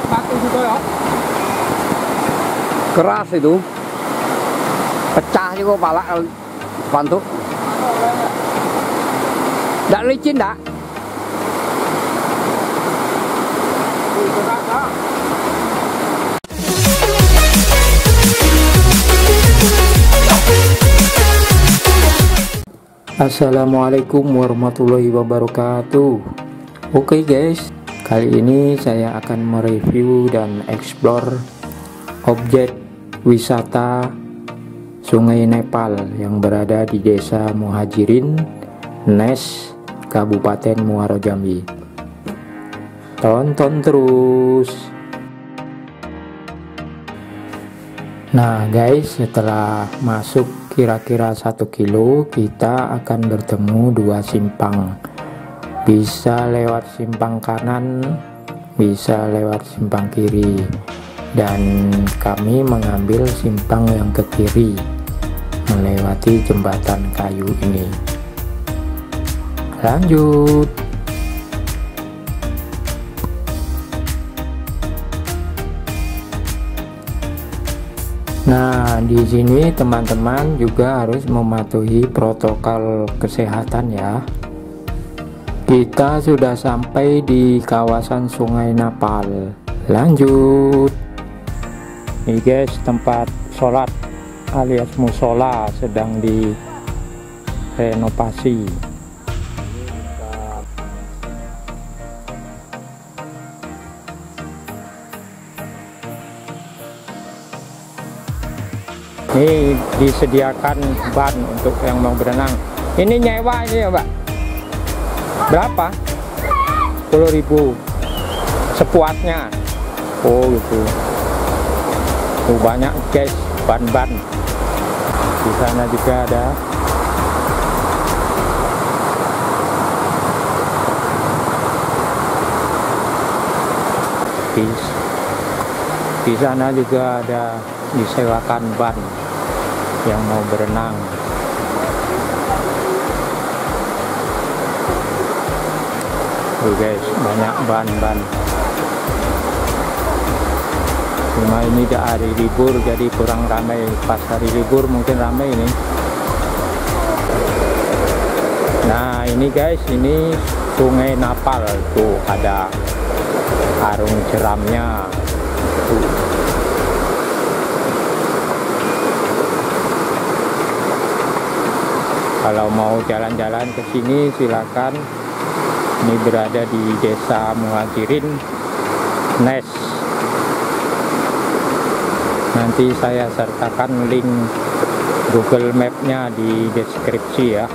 batu juga ya. Keras itu. Pecah juga pala depan tuh. Nggak licin nggak? Assalamualaikum warahmatullahi wabarakatuh. Oke guys, kali ini saya akan mereview dan explore objek wisata Sungai Nepal yang berada di Desa Muhajirin, Nes, Kabupaten Muaro Jambi. Tonton terus. Nah guys, setelah masuk kira-kira 1 kilo, kita akan bertemu 2 simpang. Bisa lewat simpang kanan, bisa lewat simpang kiri, dan kami mengambil simpang yang ke kiri melewati jembatan kayu ini. Lanjut. Nah, di sini teman-teman juga harus mematuhi protokol kesehatan ya. Kita sudah sampai di kawasan Sungai Napal. Lanjut. Ini guys, tempat sholat alias musola sedang direnovasi. Ini disediakan ban untuk yang mau berenang. Ini nyewa ini ya Mbak? Berapa? 10.000 sepuasnya. Oh gitu. Tuh banyak guys ban-ban. Di sana juga ada. Di sana juga ada disewakan ban yang mau berenang. Tuh guys, banyak ban-ban. Cuma ini udah hari libur jadi kurang ramai. Pas hari libur mungkin ramai ini. Nah ini guys, ini Sungai Napal. Tuh ada arung jeramnya. Tuh. Kalau mau jalan-jalan ke sini silakan. Ini berada di Desa Muhajirin, Nes. Nanti saya sertakan link Google Map-nya di deskripsi ya.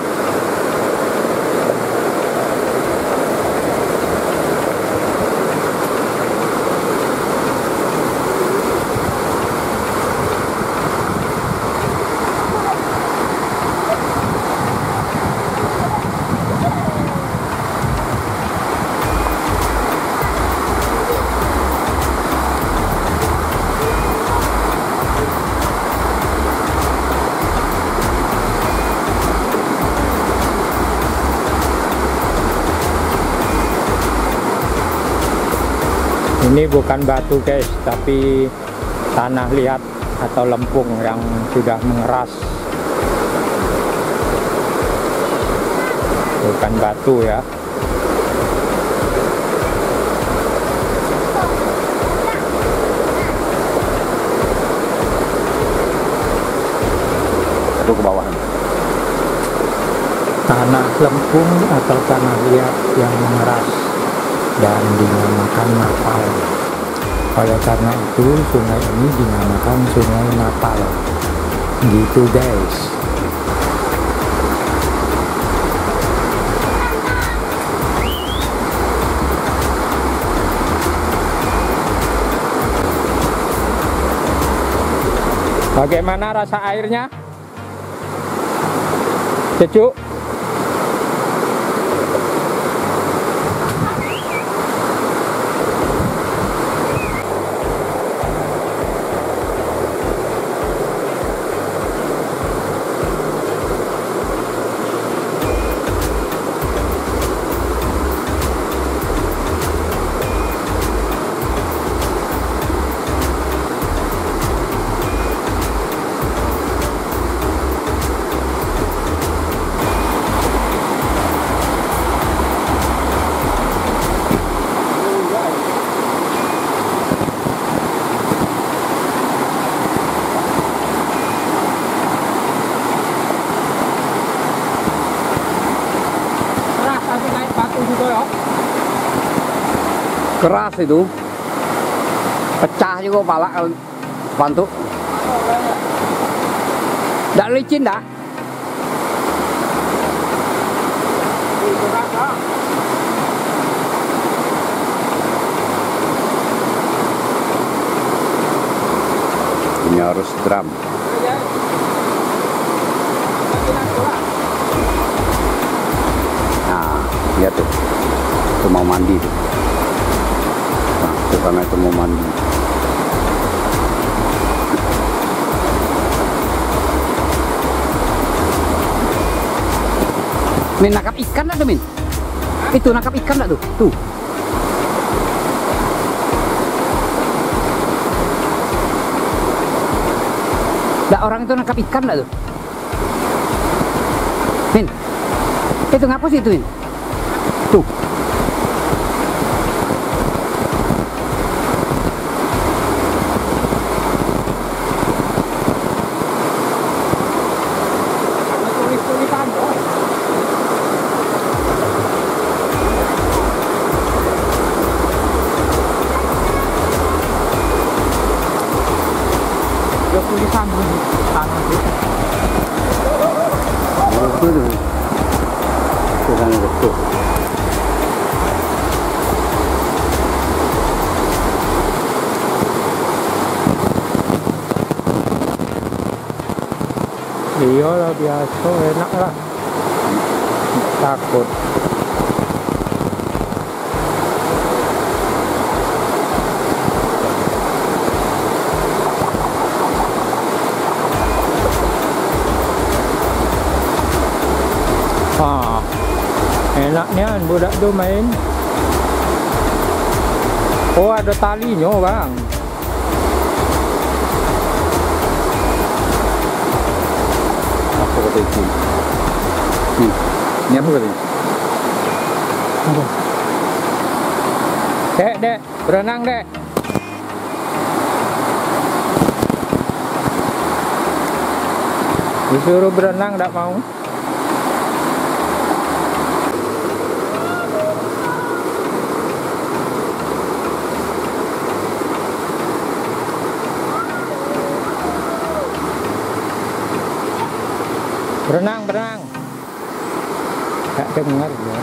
Ini bukan batu guys, tapi tanah liat atau lempung yang sudah mengeras. Bukan batu ya. Itu ke bawah. Tanah lempung atau tanah liat yang mengeras dan dinamakan Napal. Oleh karena itu sungai ini dinamakan Sungai Napal. Gitu guys. Bagaimana rasa airnya? Sejuk? batu juga ya. Keras itu. Pecah juga pala kalau bantu. Nggak licin dah. Ini harus drum. Nah, lihat tuh. Itu mau mandi tuh. Nah, itu karena itu mau mandi. Min, nangkap ikan enggak tuh, Min? Itu nangkap ikan enggak tuh? Tuh. Nggak, orang itu nangkap ikan enggak tuh? Min, itu ngapa sih itu, Min? Tuh. Tulisan tangan itu. Tuh. Tulisan itu. Iya lah, biasa, enak lah. Takut. Enaknya budak tuh main. Oh, ada talinya bang. Apa kata itu? Ini apa katanya? Dek, berenang dek. Disuruh berenang enggak mau. Berenang. Gak dengar ya.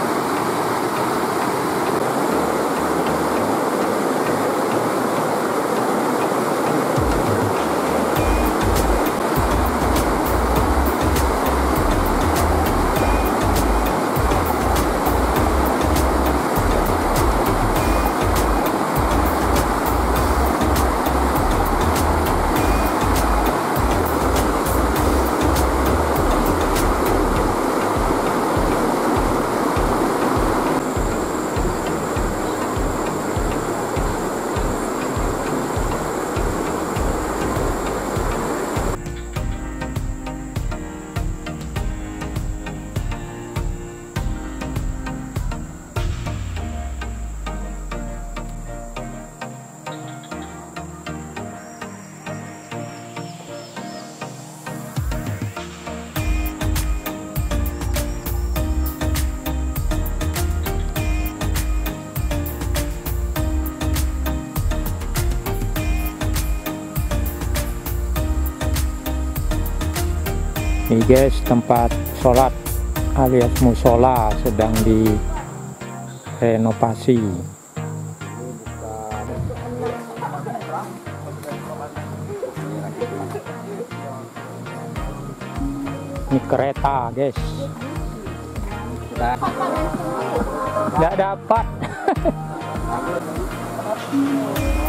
Ini guys, tempat sholat alias musola sedang direnovasi. Ini kereta guys. Nggak dapat.